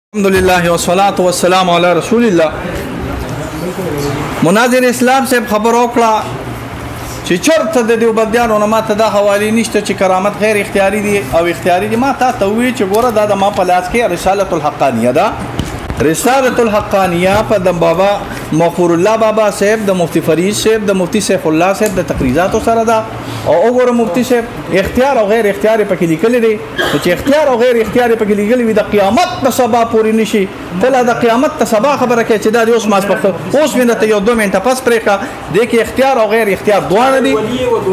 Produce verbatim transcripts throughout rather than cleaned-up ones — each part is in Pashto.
अल्हम्दुलिल्लाह वस्सलातु वस्सलामु अला रसूलिल्लाह। मुनाजिर इस्लाम से खबर ओकला چې چرته د دیوبندیانو نه ما ته دا حوالی نشته چې کرامت غیر اختیاري دي او اختیاري دي. ما ته ته وی چې ګوره دا د ما په لاس کې رسالت الحقانیه ده. رسالت الحقانیه په د بابا مغفور الله بابا صاحب د مفتی فرید صاحب د مفتی سیف الله صاحب د تقریزات سره ده. او وګوره مفتی صاحب اختیار او غیر اختیاري پکې لیکل دي چې اختیار او غیر اختیاري پکې لیکل وي د قیامت په سبا پورې نشي تل د قیامت ته سبا خبره کوي چې دا اوس ماس پخته اوس مینه ته یو دوه منټه پس پرې کا د کې اختیار او غیر اختیار دوه دي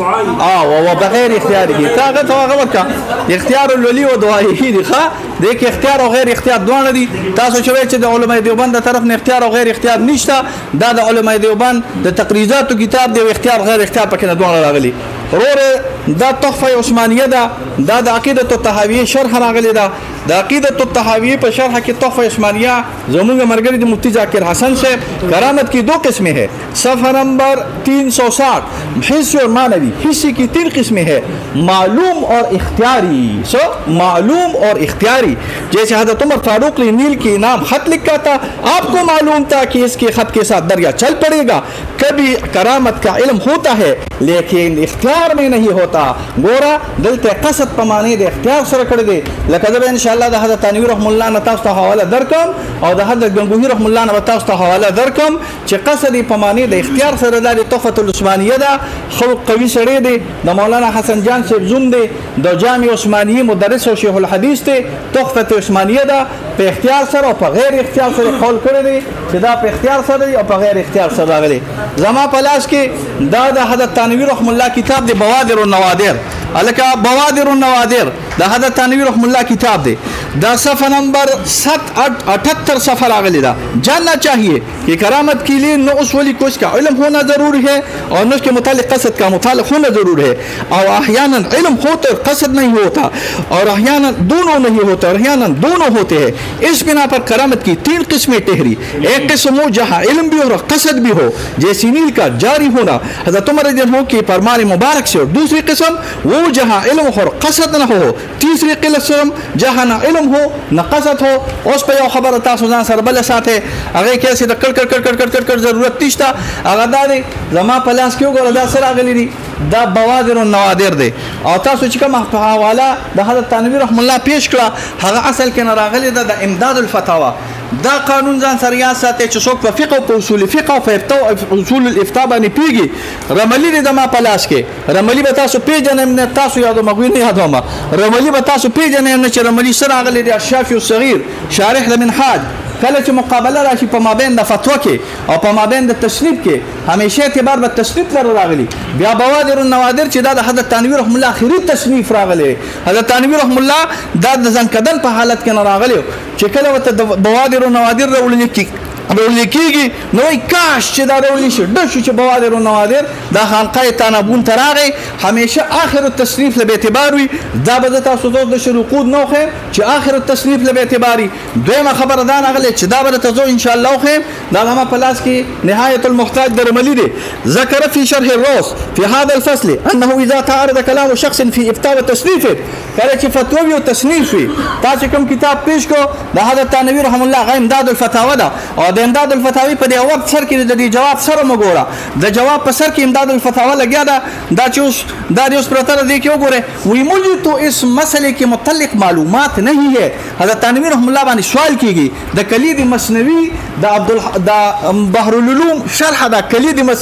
او او بغیر اختیاري دي. تاغه تاغه ورکا اختیار الولی او دعایي دي ښا د کې اختیار او غیر اختیار دوه دي. تاسو چې د علماء دیوبند طرف نه اختیار او غیر اختیار نشته. دا د علماء دیوبند د تقریزات کتاب دی اختیار غیر اختیار پکې نه دوه راغلي. روره دا تحفه عثمانیه ده. دا د عقیده الطحاویه شرح راغلی ده. د عقیده الطحاویه په شرح کې تحفه عثمانیه زموږ مرګري د مفتی ذاکر حسن سے کرامت کی دو قسمیں ہے. صفحہ نمبر تین سو ساٹھ حصی اور معنوی. حصی کی تین قسمیں ہے معلوم اور اختیاری. سو معلوم اور اختیاری. جیسے حضرت عمر فاروق نیل کی نام خط لکھا تھا آپ کو معلوم تھا کہ اس کے خط کے ساتھ دریا چل پڑے گا. کبھی کرامت کا علم ہوتا ہے لیکن اختیار میں نہیں ہوتا. گورا دلته قصد پمانه د اختیار سره کړی دی. لکه زه ان شاء الله د حضرت تنویر رحم الله نه تاسو ته حواله درکم او د حضرت گنگوهی رحم الله نه تاسو ته حواله درکم چې قصد پمانه د اختیار سره د تحفه العثمانیه ده. خو قوي سره دی د مولانا حسن جان صاحب زوم دی د جامع عثمانیه مدرس او شیخ الحدیث دی. تحفه عثمانیه ده په اختیار سره او په غیر اختیار سره قول کړی دی چې دا په اختیار سره او په غیر اختیار سره راغلی. زما په لاس کې دا د حضرت تنویر رحم الله کتاب دی بوادر النوادر. الکه بوادر النوادر د حضرت تنویر رحم الله کتاب دی. دا صفحہ نمبر سات اٹھتر صفحہ راغلی دا. جاننا چاہیے کہ کرامت کے لیے نو اصولی کوش کا علم ہونا ضروری ہے اور نو اس کے متعلق قصد کا متعلق ہونا ضرور ہے. اور احیانا علم ہوتا قصد نہیں ہوتا اور احیانا دونوں نہیں ہوتا اور احیانا دونوں ہوتے ہیں. اس بنا پر کرامت کی تین قسمیں ٹھہری. ایک قسم ہو جہاں علم بھی ہو اور قصد بھی ہو جیسی نیل کا جاری ہونا حضرت عمر رضی اللہ عنہ کی فرمان مبارک سے. اور دوسری قسم وہ جہاں علم ہو اور قصد نہ ہو. تیسری قسم جہاں نہ علم ہو نہ قصد ہو. اوس په یو خبره تاسو ځان سره بل ساته هغه کیسه د کړ کړ کړ کړ کړ کړ ضرورت نشته. هغه دا دی زما په لاس کې وګوره دا سره غلي دي دا بوادر النوادر دی. او تاسو چې کوم حواله د حضرت تنویر رحم الله پیش کړه هغه اصل کې نه راغلي ده د امداد الفتاوا. دا قانون ځان سره یاد ساتي چې څوک په فقه او په اصول فقه او په اصول الافتاء باندې پیږي. رملی دی د ما په لاس کې رملی به تاسو پیژنئ نه تاسو یادو مغوی نه یادوم. رملی به تاسو پیژنئ نه چې رملی سره راغلی دی الشافعي الصغير شارح المنهاج. کله چې مقابله راشي په مابین د فتوا کې او په مابین د تصنیف کې همیشه اعتبار به تصنیف سره راغلی. بیا بوادر النوادر چې دا د حضرت تنویر رحم الله اخري تصنیف راغلی. حضرت تنویر رحم الله دا د ځنکدن په حالت کې نه راغلی چې کله وته بوادر النوادر راولل کی راولل کیږي نو کاش چې دا راولل شي د شو چې بوادر النوادر دا خانقاه تنابون تراغي همیشه اخر التصنیف له اعتبار وي. دا به تاسو د شروقود نو خو چې اخر التصنیف له اعتباري. دویمه خبره دا نغله چې دا به تاسو ان شاء الله خو دا ما پلاس کې نهایت المحتاج درملی دي. ذکر في شرح الروس في هذا الفصل انه اذا تعارض كلام شخص في افتاء وتصنيف کله چې فتوا او تصنیف وي تاسو کوم کتاب پیش کو د حضرت تنویر رحم الله غ امداد الفتاوا ده او د امداد الفتاوی په دی وخت سر کې د جواب سره مګوره د جواب په سر کې امداد الفتاوا لګیا ده. دا چې اوس دا اوس پرتر دی کې وګوره وی مجھے تو اس مسئلے کے متعلق معلومات نہیں ہے. حضرت تنویر رحم الله باندې سوال کیږي د کلید مثنوی د عبد د بحر العلوم شرح د کلید مس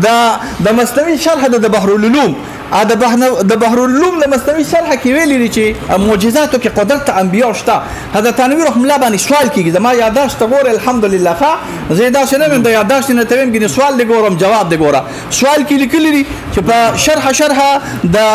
د د مثنوی شرح د بحر العلوم ا د بحر العلوم د مثنوی شرح کې ویلي دي چې معجزاتو کې قدرت انبیاء شته. حضرت تنویر رحم الله باندې سوال کیږي زما یاداشت ګوره الحمدلله ښه زیاده شنه من د یاداشت نه تویم کې سوال دی ګورم جواب دی ګوره. سوال کې لیکلی دي چې په شرح شرح د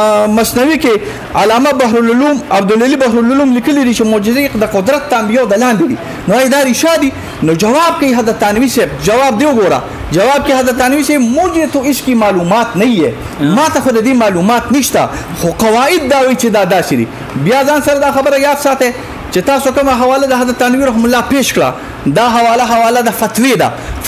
مثنوی کې علامه بحر العلوم عبدالعلی بحر العلوم لیکلی دي چې معجزې د قدرت انبیاء د لاندې دي. نو دا ارشادي نو جواب کوي حضرت تنویر سے جواب دی وګوره. جواب کې حضرت تنویر سے مجھے تو اس کی معلومات نہیں ہے. ما ته خو د دې معلومات نشته خو قواعد دا وی چې دا داسې دي. بیا ځان سره دا خبره یاد ساته چې تاسو کومه حواله د حضرت تنویر رحم الله پیش کړه دا حواله حواله د فتوی ده.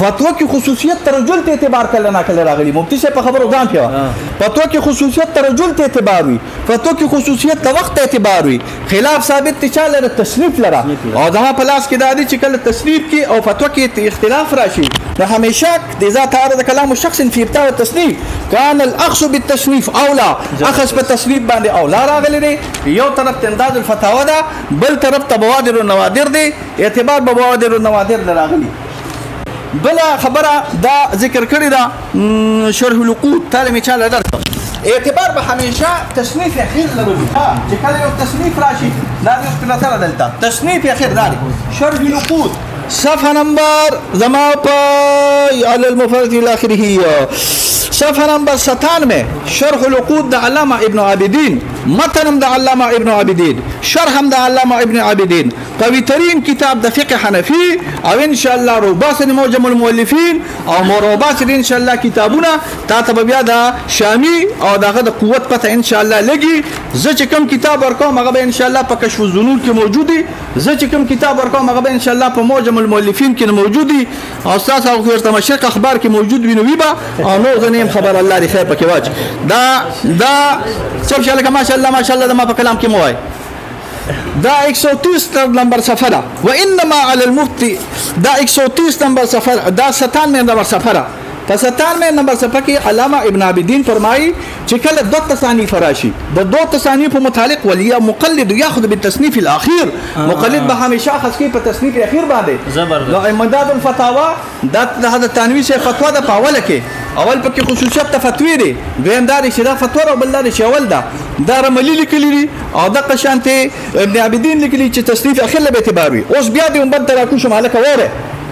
فتوا کې خصوصیت ترجل ته اعتبار کله نه کله راغلی مفتی صاحب په خبرو ځان پیو فتوا کې خصوصیت ترجل ته اعتبار وي فتوا کې خصوصیت د وخت اعتبار وي خلاف ثابت ته چاله د تصنیف لره او دا په لاس کې د دې چې کله تصنیف کې او فتوا کې اختلاف راشي نو همیشه د ذات تعارض کلام شخص فی ابتداء التصنیف كان الاخذ بالتصنيف اولى اخذ بالتصنيف باندې اولى راغلی دی یو طرف تنداز الفتاوى ده بل طرف تبوادر النوادر دی اعتبار بوادر النوادر راغلی بلا خبره دا ذکر کړی دا شرح الوقود تعالی چاله درته اعتبار به همیشه تصنیف اخیر لري چې کله یو تصنیف راشي دا د اختلاف دلته تصنیف اخیر دی شرح الوقود صفحه نمبر زما په على المفرد الى اخره صفحه نمبر ستانوے شرح الوقود د علامه ابن عابدین متن د علامه ابن عابدین شرح د علامه ابن عابدین قوي ترين كتاب د فقه حنفي او ان شاء الله روباس موجم المؤلفين او مروباس ان شاء الله كتابونه تاتب بیا د شامي او دغه د قوت پته ان شاء الله لګي زه چې کوم کتاب ورکوم هغه ان شاء الله په کشف الظنون کې موجودي زه چې کوم کتاب ورکوم هغه ان شاء الله په موجم المؤلفين کې موجودي او استاد او خیر تمشق اخبار کې موجود وي نو ویبا او نو غنیم خبر الله دې خیر پکې واچ دا دا څه شاله ما شاء الله ما شاء الله د ما په کلام کې موای دا ایک سو تیس نمبر سفره وانما على المفتي دا ایک سو تیس نمبر سفر دا ستانوے نمبر سفره په ستانوے نمبر صفحه کې علامه ابن عابدین فرمایي چې کله دو تصانیف راشي د دو تصانیف متعلق ولیا مقلد یاخذ بالتصنیف الاخير مقلد به همیشه خاص کې په تصنیف اخیر باندې نو امداد الفتاوا د هدا تنوی سے فتوا د پاوله کې اول پکې خصوصیت تفتوی دي دویم دا چې دا فتوا او بل دا چې اول دا دا رملی لیکلی دي او د قشانته ابن عابدین لیکلی چې تصنیف اخیر له اعتبار وي اوس بیا دې هم بدل راکو شماله کوره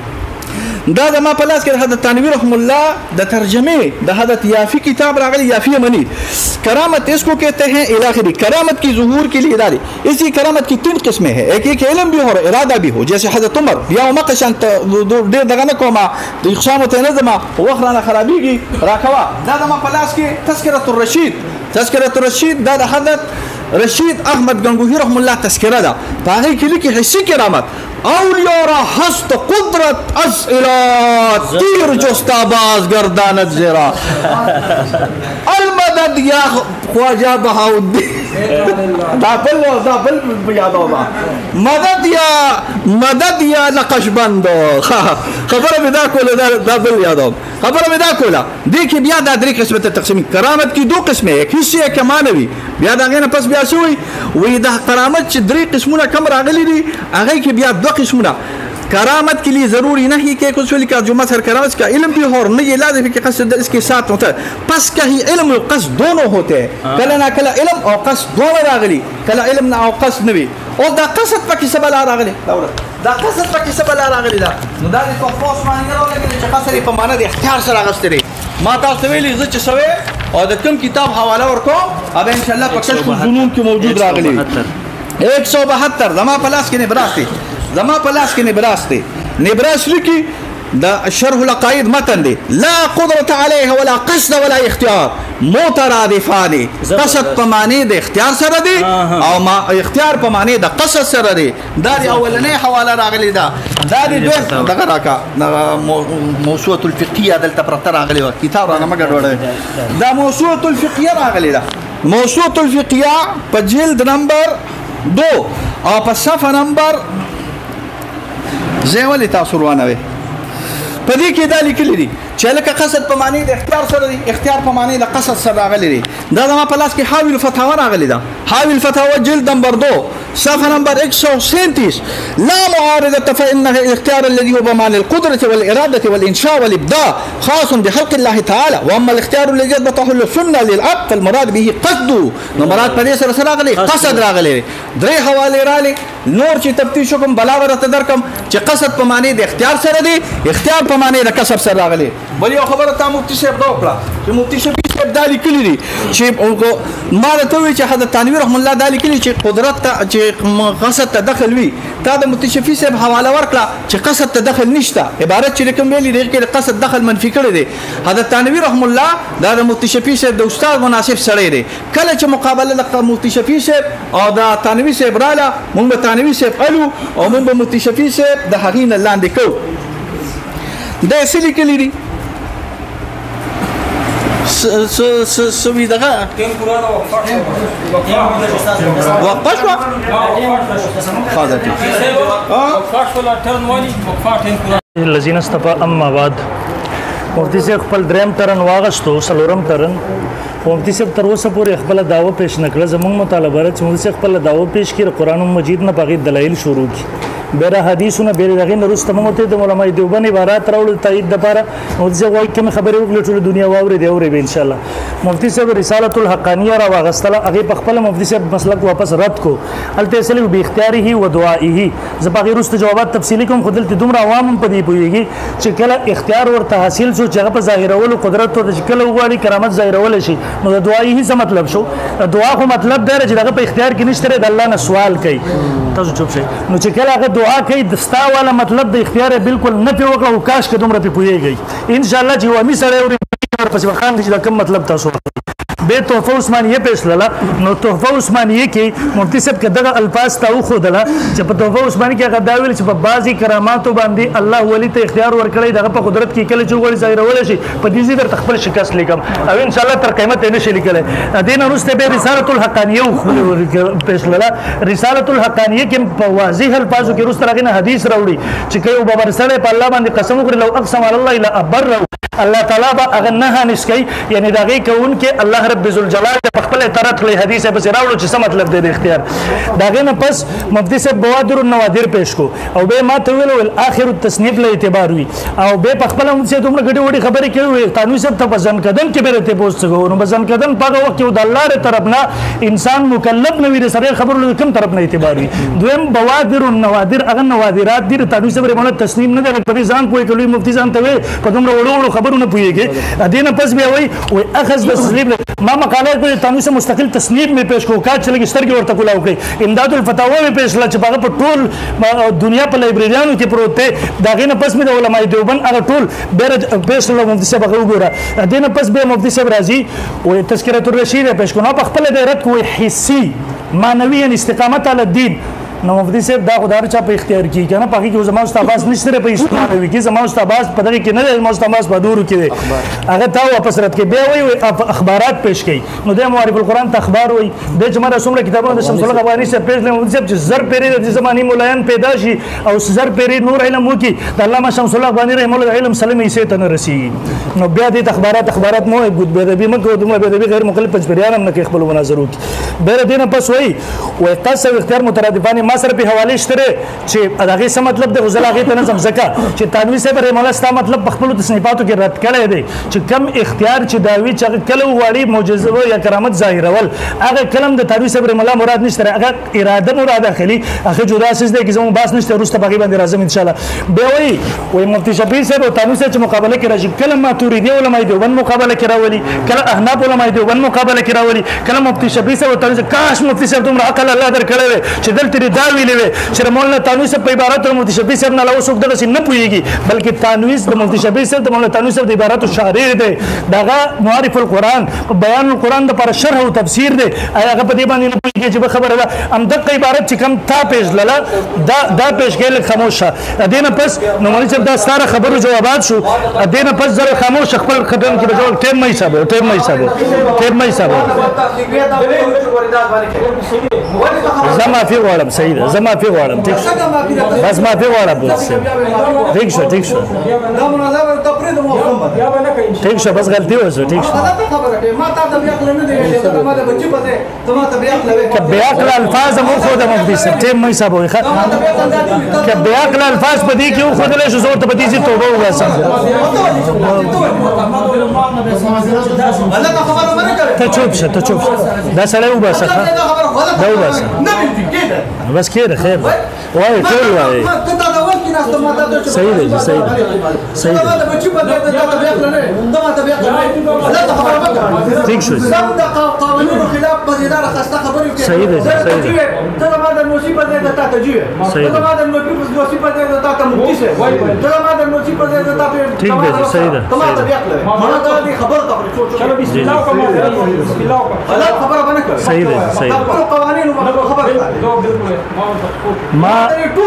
دا د ما په لاس کې حضرت تنویر رحم الله د ترجمه د حضرت یافی کتاب راغلی یافی منی کرامت اس کو کہتے ہیں الاخری کرامت کی ظہور کے لیے ارادے اسی کرامت کی تین قسمیں ہیں ایک ایک علم بھی ہو اور ارادہ بھی ہو جیسے حضرت عمر یا مقشن ډیر دغه نه کومه د اقسام تنظیم وخرانه خرابيږي راکوا دا د ما په لاس کې تذکرۃ الرشید تذکرۃ الرشید دا د حضرت رشید احمد گنگوہی رحم الله تذکرہ ده په هغه کې لیکي حسی کرامت اولیاء را هست قدرت از الى تیر جستا باز گرداند زیرا المدد یا خواجہ بہاؤالدین دا بل دا بل یادو ما مدد یا مدد یا نقشبند خبره بدا کوله دا بل یادو خبره بدا کوله دیکھیں بیا دا درې قسمه تقسیم کرامت کی دو قسمه ایک حصہ ایک معنوی بیا دا غنه پس بیا شوی وې دا کرامت چې درې قسمونه کم راغلي دي هغه کې بیا دو قسمونه کرامت کے لیے ضروری نہیں کہ کچھ کا جمعہ سر کرامت کا علم بھی ہو اور نہیں لازم ہے کہ قصد اس کے ساتھ ہوتا ہے پس کا ہی علم و قصد دونوں ہوتے ہیں کلا نہ کلا علم اور قصد دونوں راغلی کلا علم نہ او قصد نوی اور دا قصد پکې سبا لا راغلی دا قصد پکې سبا لا راغلی دا نو دا د توفوس باندې راغلی چې قصد په معنا د اختیار سره غستري ما تاسو ویلي زه چې سوي او د کوم کتاب حواله ورکوم اب ان شاء الله په کشف الظنون کې موجود راغلی ایک سو بہتر زما پلاس کې نه براسي زما پلاس کې نبراس دی نبراس لکی دا شرح العقائد متن دی لا قدرت علیه ولا قصد ولا اختیار مترادفان قصد په معنی د اختیار سره دی او ما اختیار په معنی د قصد سره دی دا دی اولنې حواله راغلی دا دا دی دوه دغه راکا موسوعه الفقهيه دلته پرته راغلی و کتاب را مګر وړه دا موسوعه الفقهيه راغلی دا موسوعه الفقهيه په جلد نمبر دو او په صفحه نمبر زه ولې تاسو روانه وي په دې کې دا لیکلي دي چې لکه قصد په معنی د اختیار سره دی اختیار په معنی د قصد سره راغلی دی دا زما په لاس کې حاوی الفتاوا راغلی دا حاوی الفتاوا جلد نمبر دو صفحه نمبر ایک سو سینتیس لا معارضه فانه الاختيار الذي هو بمعنى القدره والاراده والانشاء والابداع خاص بخلق الله تعالى واما الاختيار الذي يضبطه السنه للعبد فالمراد به قصد نو مراد په دې سره راغلی قصد راغلی درې حواله راغلی نور چې تفتیش کوم بلاوره تدرکم چې قصد په معنی د اختیار سره دی اختیار په معنی د کسب سره راغلی بل یو خبره تا مفتی صاحب دا وکړه چې مفتی صاحب صاحب دا لیکلی دي چې ما ته وی چې حضرت تنویر رحم الله دا لیکلی چې قدرت ته چې قصد ته دخل وي تا د مفتی شفیع صاحب حواله ورکړه چې قصد ته دخل نشته عبارت چې کوم ویلي دی چې قصد دخل منفي کړی دی حضرت تنویر رحم الله دا د مفتی شفیع صاحب د استاد مناسب سره دی کله چې مقابله د مفتی شفیع صاحب او د تنویر صاحب رااله موږ تنویر صاحب الو او موږ مفتی شفیع صاحب د حقین لاندې کو دا یې څه لیکلي دي سوي دغه وقفه شوه الذين استفا اما بعد مفتی صاحب خپل دریم ترن واغستو سلورم ترن مفتی صاحب تر اوسه پورې خپل داوا پیش نکړه زموږ مطالبه را چې مفتی صاحب خپل داوا پیش کړي قرآن مجید نه پغې دلایل شروع کی بیره حدیثونه بیره دغه نرسته مو ته د علماء دیوبند عبارت راول تایید د پاره مفتی صاحب وايي کوم خبرې وکړي ټول دنیا واوري دی اوري به ان شاء الله مفتی صاحب رسالت الحقانیه را واغستله هغه په خپل مفتی صاحب مسلک واپس رد کو الته اصلي به اختیاره او دعائه زباغي رست جوابات تفصیلی کوم خدل ته دومره عوام په دی پويږي چې کله اختیار ورته حاصل شو چې هغه په ظاهرولو قدرت ته چې کله وغواړي کرامت ظاهرول شي نو د دعائه څه مطلب شو دعا خو مطلب دی چې هغه په اختیار کې نشته د الله نه سوال کوي تاسو چوپ شئ نو چې کله هغه دعا کوي دستا والا مطلب د اختیار بالکل نه پی وکړه او کاش کې دومره پی پويږي ان شاء الله چې وامي سره ورې پس وخان دي چې کوم مطلب تاسو به تحفه عثمانیه پیش لاله نو تحفه عثمانیه کې مفتی صاحب کداغه الفاظ تا خو دله چې په تحفه عثمانیه کې هغه دا ویل چې په بعضي کراماتو باندې الله ولی ته اختیار ورکړي دغه په قدرت کې کله چې وړي ظاهرول شي په دې ځای در خپل شکست لیکم او ان شاء الله تر قیامت نه شي لیکل دین انسته به رسالت الحقانیه پیش لاله رسالت الحقانیه کې په واضح الفاظو کې رسول راغنه حدیث راوړي چې کوي بابا رساله په الله باندې قسم وکړي لو اقسم علی الله الا ابر الله تعالی با اغه نه نسکی یعنی دغه کون کې الله رب ذوالجلال په خپل اطاعت کړی حدیث به راوړو چې څه مطلب دی د اختیار داغه نه پس مفتی صاحب بوادر النوادر پیش کو او به ما ته ویل اخر التصنیف له اعتبار وی او به په خپل مفتی صاحب دومره غټي وړي خبرې کوي تانوي صاحب ته وزن کدن کې به ته پوسټ نو وزن کدن په وخت کې د الله تر طرف نه انسان مکلف نه وي سره خبرو کوم طرف نه اعتبار وي دویم بوادر النوادر اغه نوادرات دي تانوي صاحب رحمه تصنیف نه د په ځان کوی کوي مفتی ځان ته په دومره وړو خبرو نه پويږي ادینه پس بیا وای او اخذ د تصنیف ما مقاله کوي تانوي صاحب مستقل تصنیف می پیش کو کا چلګي سترګي ورته کولاو کوي امداد الفتاوا می پیش لا چې هغه په ټول دنیا په لایبرریانو کې پروت دی داغه نه پس می د علماء دیوبند هغه ټول بیره پیش له مفتی صاحب هغه وګوره ادینه پس به مفتی صاحب راځي او تذکرۃ الرشید پیش کو نو په خپل د رد کوی حسی مانوي استقامت علی الدین نو مفتی صاحب دا خدای چا په اختیار کی کنه پاکي کې زموږ استاد نشته په استعمال وی کې زموږ استاد په دغه کې نه زموږ استاد په دورو کې هغه تا واپس رات کې به وی اخبارات پیش کړي نو د معرف القرآن ته اخبار وی د جمعه رسوله کتابونو د شمس الله افغاني صاحب پیش له مفتی صاحب چې زر پیری د زماني مولایان پیدا شي او زر پیری نور علم وکي د علامه شمس الله افغاني رحم الله علم سلمي سي ته نه رسي نو بیا د اخبارات اخبارات مو ګد به د بي مکو د به د غیر مخالف پنځپریان هم نه کې خپل مناظرو کې به دینه پس وی او تاسو اختیار مترادفان ما سره په حواله شته چې دغه څه مطلب د غزلاغه ته نظم زکه چې تانوي صاحب رحم الله ستا مطلب په خپل تصنیفاتو کې رد کړی دی چې کم اختیار چې داوی چې کله وړي معجزه یا کرامت ظاهرول هغه کلم د تانوي صاحب رحم الله مراد نشته هغه اراده مراد اخلي هغه جدا اساس دی چې زموږ باس نشته روسته باغی باندې راځم ان شاء الله به وي وي مفتی شفیع صاحب او تانوي صاحب مقابله کې راځي کله ماتوریدی علماء دیوبند مقابله کې راولي کله احناف علماء دیوبند مقابله کې راولي کله مفتی شفیع صاحب او تانوي صاحب کاش مفتی صاحب دومره عقل الله درکړی چې دلته دا ویلې چې مولانا تانوي صاحب په عبارت او مفتی شفیع صاحب نه لاو څوک دغه نه پويږي بلکې تانوي د مفتی شفیع صاحب د مولانا تانوي صاحب د عبارت شاعر دی دغه معرف القرآن بیان القرآن د پر شرح او تفسیر دی هغه په دې باندې نه پويږي چې خبره ده ام دغه عبارت چې کم تا پیش لاله دا دا پیش کېل خاموشه دینه پس نو مولوی صاحب دا ستاره خبرو جوابات شو دینه پس زره خاموش خپل خدمت کې جواب ټیم مې حساب ټیم مې حساب ټیم مې حساب زما فی غواړم صحیح ده زما فی غواړم ٹھیک بس ما فی غواړم بس ٹھیک شو ٹھیک شو ٹھیک شو بس غلطی وشو ٹھیک شو که بیاقل الفاظ مو خود مفتی صاحب ټیم مې حساب وي که بیاقل الفاظ په دې کې خو دلې شو زور ته په دې چې توبه وباسم ته چوپ شه ته چوپ دا سړی وباسه دا وباسه بس کېده خیر وای ټول وای صحیح دی صحیح دی صحیح دی ٹھیک شو صحیح دی صحیح دی ٹھیک ہے جی صحیح ہے صحیح ہے صحیح ما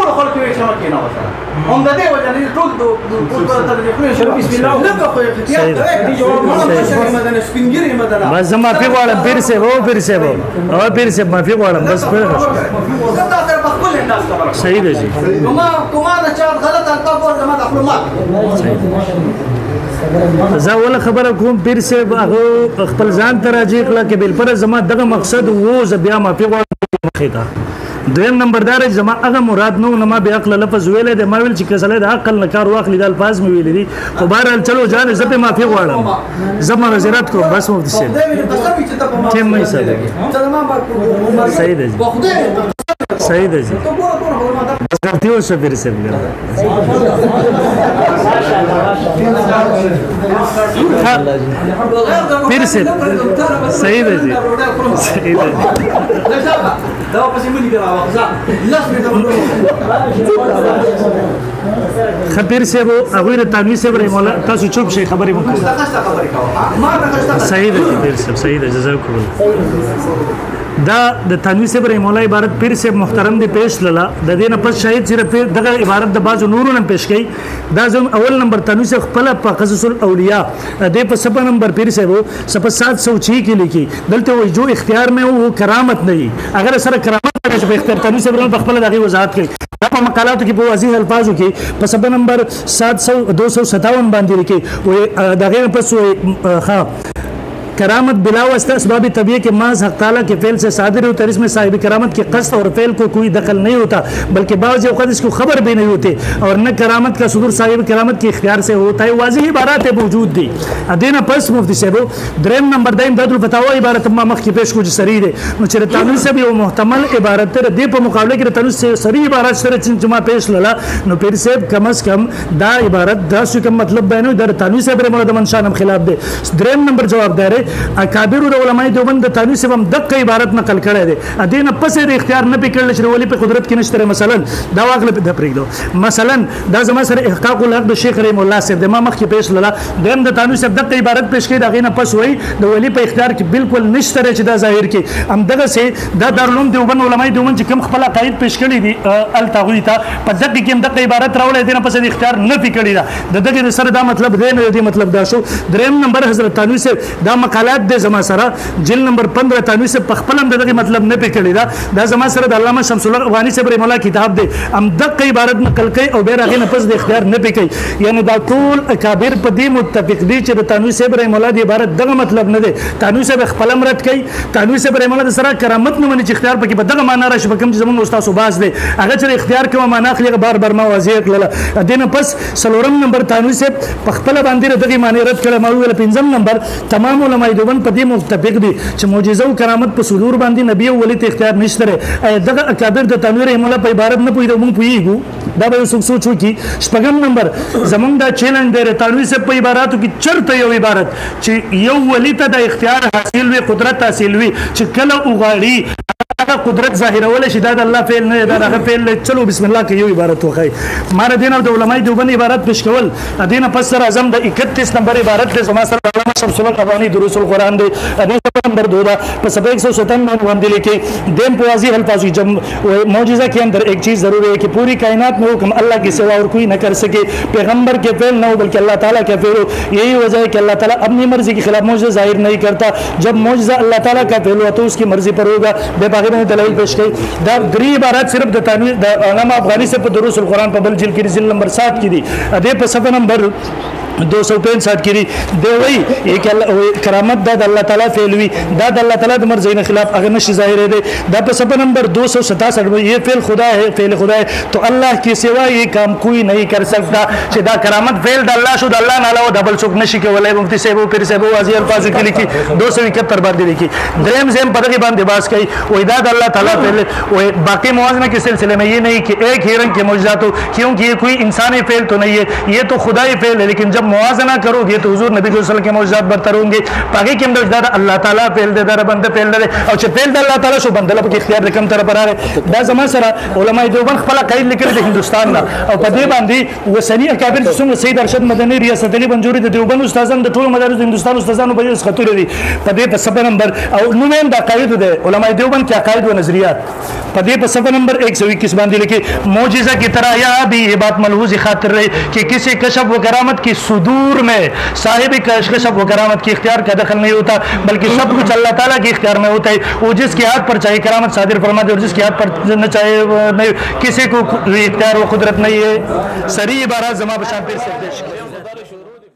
بس معافي غواړم پیر صاحب او پیر صاحب او پیر صاحب معافي غواړم بس صحیح دی جی زه ولا خبره کوم پیر صاحب هغه خپل ځان ته راځي کله کې بل پر زما دغه مقصد وو ز بیا معافي غواړم مخې ته دویم نمبردار زما هغه مراد نو نه ما بیا عقل لفظ ویلې د ما ویل چې کسله د عقل نه کار واخلي د الفاظ مې ویلې دي خو بهرحال چلو جان زه په معافي غواړم زه معذرت کوم بس مفتی صاحب ټیم مې سره صحیح دی صحیح دی بس غلطی ہو شو پھر سے پھر سے صحیح ہے جی صحیح ہے پھر سے وہ اغیر تانوی سے بڑے مولا تاسو چوب شي خبري مکو صحیح ہے جی پھر سے صحیح ہے جزاک اللہ دا د تنوی سے بر مولا عبارت پیر سے محترم دی پیش للا د دینه پس شاهد صرف پیر دغه عبارت د بازو نورونه پیش کړي دا زم اول نمبر تنوی سے خپل په قصص الاولیاء د په سبا نمبر پیر سے وہ سب سات سو چھ کې لیکي دلته وای جو اختیار میں وہ کرامت نہیں اگر سره کرامت راځي په اختیار تنوی سے بر په خپل دغه وضاحت کړي په مقالاتو کې په واضح الفاظو کې په سبا نمبر سات سو دو سو ستاون باندې لیکي و دغه پس ها کرامت بلا واسطہ اسباب طبیعی کے محض حق تعالیٰ کے فعل سے صادر ہوتا ہے اس میں صاحب کرامت کے قصد اور فعل کو کوئی دخل نہیں ہوتا بلکہ بعض اوقات اس کو خبر بھی نہیں ہوتی اور نہ کرامت کا صدور صاحب کرامت کے اختیار سے ہوتا ہے واضح عبارات موجود دی ادینا پس مفتی صاحب دریم نمبر دائم داد الفتاوی عبارت ما مخ کی پیش کو سری دے نو چر تانوی سے بھی وہ محتمل عبارت تے دی په مقابلے کے تانوی سے سری عبارت سره جمع پیش للا نو پیر سے کم از کم دا عبارت دا سو کم مطلب بیانو در تانوی سے بر مولا من شانم خلاف دے دریم نمبر جواب دار اکابر علماء دیوبند د تانوی سے هم دغه عبارت نقل کړی دی ادینه پس د اختیار نه پکړل چې ولی په قدرت کې نشته مثلا دا واغله د پرېږدو مثلا دا زما سره احقاق الحق د شیخ رحم الله صاحب د ما مخ کې پیش للا دیم د تانوی سے دغه عبارت پیش کړي دغه نه پس وای د ولی په اختیار کې بالکل نشته چې دا ظاهر کې هم دغه سه دا دارالعلوم دیوبند علماء دیوبند چې کوم خپل عقاید پیش کړي دي ال تغوی ته په دغه کې هم دغه عبارت راولې دینه پس د اختیار نه پکړي دا د دغه سره دا مطلب دی نه دی مطلب دا شو دریم نمبر حضرت تانوی سے دا مقالات د زما سره جل نمبر پندرہ تانوی سے پخپلم دغه مطلب نه پکړی دا دا زما سره د علامه شمس الله افغانی سے بر مولا کتاب دی ام دغه عبارت نقل کوي او بیر هغه نه پس د اختیار نه پکړي یعنی دا ټول اکابر په دې متفق دي چې د تانوی سے بر مولا دی عبارت دغه مطلب نه دی تانوی سے خپلم رد کوي تانوی سے بر مولا د سره کرامت نه مني چې اختیار پکې په دغه معنا راشي کوم چې زمون استاد صباس دی هغه چې اختیار کوي معنا خلی بار بار ما واضح کړل دینه پس سلورم نمبر تانوی سے پخپل باندې دغه معنی رد کړل ما ویل پنځم نمبر تمام علماء دیوبند په دې متفق دي چې معجزه او کرامت په صدور باندې نبی او ولی ته اختیار نشته دغه اکابر د تنویر رحم الله په عبارت نه پوي موږ پويګو دا به څوک سوچو کی شپږم نمبر زمونږ دا چیلنج دی تنویر سے په عباراتو کې چرته یو عبارت چې یو ولی ته د اختیار حاصل وي قدرت حاصل وي چې کله وغاړي هغه قدرت ظاهر ولا شي دا د الله فعل نه دا هغه فعل چلو بسم الله کې یو عبارت وخی مار دین او د علماء دیوبند عبارت پیش کول دینه پس سره اعظم د اکتیس نمبر عبارت له سما سره علامه شمس الله افغانی دروس القرآن دی ادینه نمبر دو دا پس ایک سو ستاون باندې لیکي دیم په واضح الفاظ جم معجزہ کے اندر ایک چیز ضرور ہے کہ پوری کائنات میں حکم اللہ کے سوا اور کوئی نہ کر سکے پیغمبر کے فعل نہ ہو بلکہ اللہ تعالیٰ کا فعل ہو یہی وجہ ہے کہ اللہ تعالیٰ اپنی مرضی کے خلاف معجزہ ظاہر نہیں کرتا جب معجزہ اللہ تعالیٰ کا فعل ہوا تو اس کی مرضی پر ہوگا بے باقی نے دلائل پیش کی دا دری عبارات صرف د تنویر د علامہ افغانی سے په دروس القرآن په بل جلد کې ذیل نمبر سات کی دی ادے په صفحه نمبر دو سو پینسٹھ کی دی وی ایک کرامت دا اللہ تعالیٰ فعل ہوئی دا اللہ تعالیٰ د مرضی خلاف اگر نش ظاہر ہے دا په صفحه نمبر دو سو ستاسٹھ میں یہ فعل خدا ہے فعل خدا ہے تو اللہ کے سوا یہ کام کوئی نہیں کر سکتا چې دا کرامت فعل د الله شو د الله نه علاوه ډبل څوک نشي کولای مفتی صاحب پیر صاحب واضح الفاظ کې لیکي دو سو اکہتر باندې لیکي دریم زم په دغه باندې باس کوي وای دا د الله تعالیٰ فعل وای باقی موازنہ کے سلسلے میں یہ نہیں کہ ایک ہی رنگ کے معجزات ہو کیونکہ یہ کوئی انسانی فعل تو نہیں ہے یہ تو خدائی فعل ہے لیکن جب मुआजना करोगे तो हुजूर नबी वसल्लम के मौजूदात बरतर होंगे पागे के अंदर दादा अल्लाह ताला फेल दे दादा बंदे फेल दे और च फेल दे अल्लाह ताला सो बंदे लब के इख्तियार कम तरह पर है दा जमा सरा उलमा देवबंद खपला कायद लिखल दे हिंदुस्तान ना और पदे बांधी वसनी अकाबिर सुन सैयद अरशद मदनी रियासत अली मंजूरी दे देवबंद उस्तादन दे टोल मदारिस हिंदुस्तान उस्तादन बजे खतूर दी पदे पे सफर नंबर और नुमेन दा कायद दे उलमा देवबंद क्या कायद व नजरियात पदे पे सफर नंबर एक सौ इक्कीस बांधी लिखी मौजिजा की तरह यह भी ये बात मलहूज खातिर रही कि किसी कशफ व करामत की सुदूर में साहिब कशफ व करामत की इख्तियार का दखल नहीं होता बल्कि सब कुछ अल्लाह ताला के इख्तियार में होता है वो जिसके हाथ पर चाहे करामत सादिर फरमा दे और जिसके हाथ पर न चाहे नहीं किसी को इख्तियार व कुदरत नहीं है सरी इबारत जमा बशान पेश